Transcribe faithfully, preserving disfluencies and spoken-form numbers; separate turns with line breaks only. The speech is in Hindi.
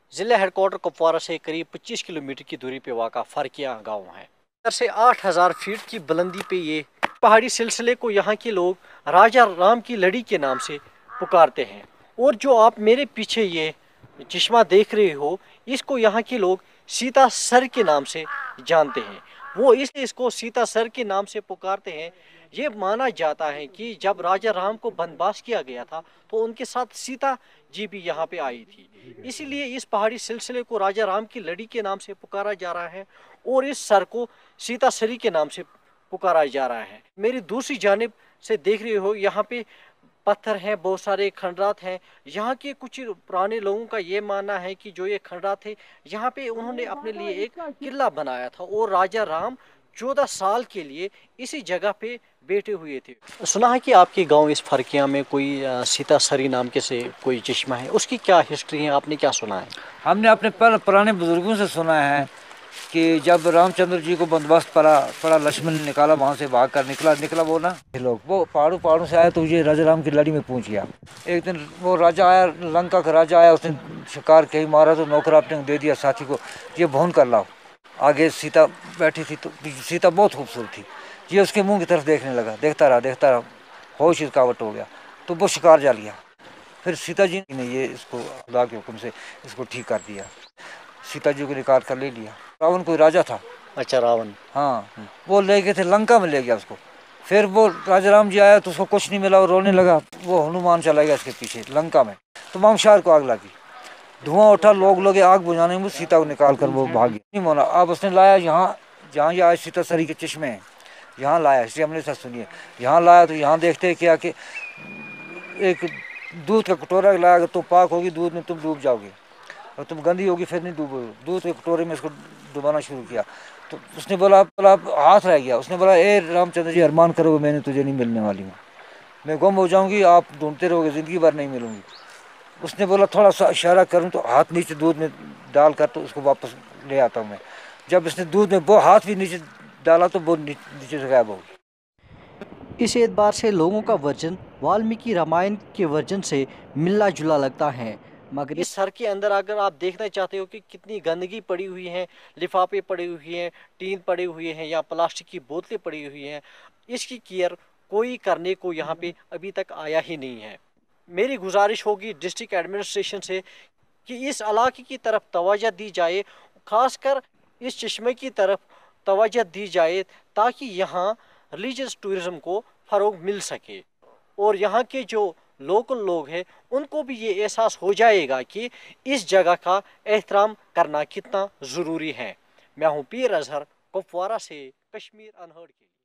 जिला हेडक्वार्टर कुपवारा से करीब पच्चीस किलोमीटर की दूरी पे वाक़ा फरकिया गांव है। इधर से आठ हज़ार फीट की बुलंदी पे ये पहाड़ी सिलसिले को यहाँ के लोग राजा राम की लड़ी के नाम से पुकारते हैं। और जो आप मेरे पीछे ये चश्मा देख रहे हो, इसको यहाँ के लोग सीता सर के नाम से जानते हैं। वो इसलिए इसको सीता सर के नाम से पुकारते हैं। ये माना जाता है कि जब राजा राम को वनवास किया गया था तो उनके साथ सीता जी भी यहाँ पे आई थी, इसीलिए इस पहाड़ी सिलसिले को राजा राम की लड़ी के नाम से पुकारा जा रहा है और इस सर को सीता सरी के नाम से पुकारा जा रहा है। मेरी दूसरी जानिब से देख रहे हो, यहाँ पे पत्थर हैं, बहुत सारे खंडरात हैं। यहाँ के कुछ पुराने लोगों का ये मानना है कि जो ये खंडरात थे, यहाँ पे उन्होंने अपने लिए एक किला बनाया था और राजा राम चौदह साल के लिए इसी जगह पे बैठे हुए थे। सुना है कि आपके गांव इस फरकिया में कोई सीता सरी नाम के से कोई चश्मा है, उसकी क्या हिस्ट्री है, आपने क्या सुना है?
हमने अपने पुराने बुजुर्गों से सुना है कि जब रामचंद्र जी को बंदोबस्त पड़ा पड़ा लक्ष्मण ने निकाला, वहाँ से भाग कर निकला निकला वो ना लोग वो पहाड़ों पहाड़ों से आया तो ये राजा राम की लड़ी में पहुँच गया। एक दिन वो राजा आया, लंका का राजा आया, उसने शिकार कहीं मारा तो नौकर आपने दे दिया साथी को, ये भून कर लाओ। आगे सीता बैठी थी तो सीता बहुत खूबसूरत थी, ये उसके मुंह की तरफ देखने लगा, देखता रहा देखता रहा, होश इसकावट हो गया तो वो शिकार जा लिया। फिर सीता जी ने ये इसको अल्लाह के हुक्म से इसको ठीक कर दिया, सीता जी को निकाल कर ले लिया। रावण कोई राजा था।
अच्छा, रावण,
हाँ, वो ले गए थे लंका में, ले गया उसको। फिर वो राजा राम जी आया तो उसको कुछ नहीं मिला, वो रोने लगा। वो हनुमान चला गया इसके पीछे लंका में, तो मामशार को आग लगी, धुआं उठा, लोग लोग आग बुझाने में सीता को निकाल कर वो भाग गया। नहीं मोना, अब उसने लाया यहाँ जहाँ ये आज सीता सरी के चश्मे हैं, यहाँ लाया, इसलिए हमने साथ सुनिए, यहाँ लाया तो यहाँ देखते क्या कि एक दूध का कटोरा लाया, अगर तुम पाक होगी दूध में तुम डूब जाओगे, और तुम गंदी होगी फिर नहीं डूबोगे। दूध के कटोरे में इसको डुबाना शुरू किया तो उसने बोला बोला हाथ रह गया। उसने बोला, ए रामचंद्र जी, अरमान करोगे मैंने तुझे नहीं मिलने वाली हूँ, मैं गुम हो जाऊँगी, आप ढूंढते रहोगे, ज़िंदगी भर नहीं मिलूँगी। उसने बोला थोड़ा सा इशारा करूँ तो हाथ नीचे दूध में डाल कर तो उसको वापस ले आता हूँ मैं। जब इसने दूध में वो हाथ भी नीचे डाला तो वो नीचे से गायब हो गई।
इस एतबार से लोगों का वर्जन वाल्मीकि रामायण के वर्जन से मिलना जुला लगता है। मगर इस सर के अंदर अगर आप देखना चाहते हो कि कितनी गंदगी पड़ी हुई है, लिफाफे पड़े हुए हैं, टीन पड़े हुए हैं या प्लास्टिक की बोतलें पड़ी हुई हैं, इसकी केयर कोई करने को यहाँ पे अभी तक आया ही नहीं है। मेरी गुजारिश होगी डिस्ट्रिक्ट एडमिनिस्ट्रेशन से कि इस इलाके की तरफ तवज्जो दी जाए, खासकर इस चश्मे की तरफ तवज्जो दी जाए ताकि यहाँ रिलीजियस टूरिज़्म को फ़रोग मिल सके और यहाँ के जो लोकल लोग हैं उनको भी ये एहसास हो जाएगा कि इस जगह का एहतराम करना कितना ज़रूरी है। मैं हूँ पीर अजहर, कुपवारा से, कश्मीर अनहर्ड के लिए।